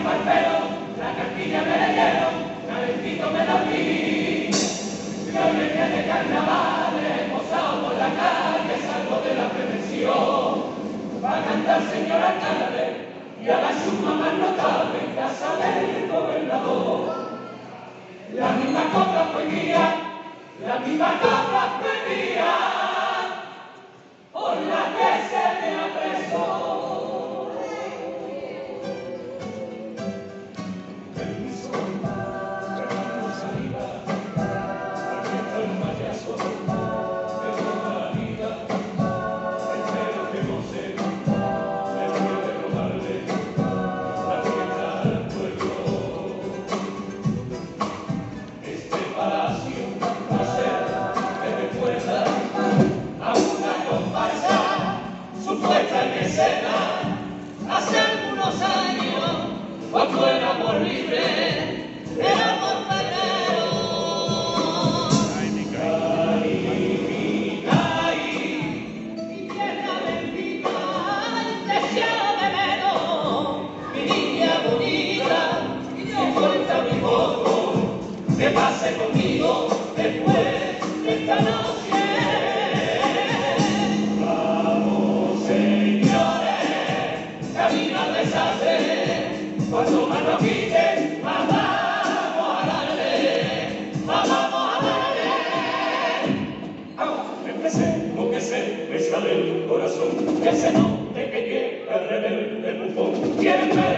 barbero, la cartilla me la dieron, calentito me la vi. Yo en el día de carnaval he posado por la calle, salgo de la prevención. Va a cantar señor alcalde y a la suma más notable en casa del gobernador. La misma copla fue mía, la misma copla fue mía, por la que se me apresó. Permiso, ganando saliva, aquí está el payaso, de toda la vida, espero que no se me puede robarle la fiesta al pueblo. Este palacio no sé, me recuerda a una comparsa, su puesta en escena, hace algunos años, cuando el amor libre era amor sagrado. Mi tierra bendita, deseado de menos, mi niña bonita, si suelta mi voz, que pase conmigo después de esta noche. Vamos, señores, camino al desastre, cuando más nos quiten, más vamos a darle, más vamos a darle. Empecé lo que se me sale del corazón, que se note que llega el rebelde bufón. ¿Quién me